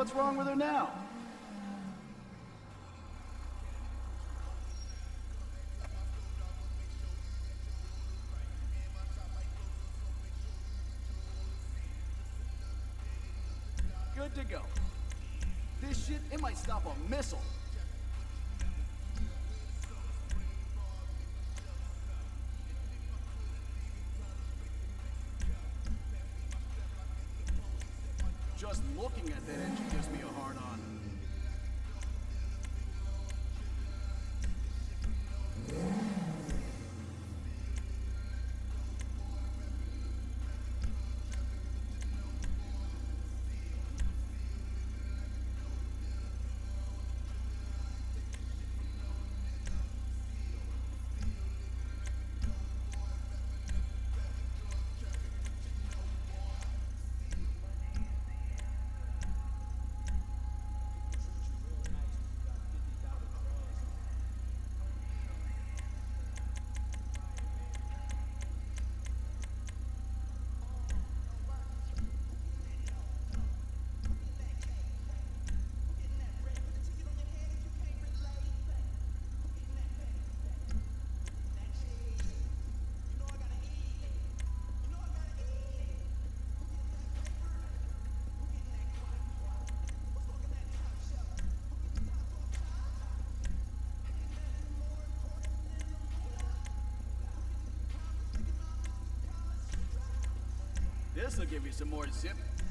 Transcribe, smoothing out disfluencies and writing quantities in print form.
What's wrong with her now? Good to go. This shit, it might stop a missile. Just looking at that engine gives me a hard on. This'll give you some more zip.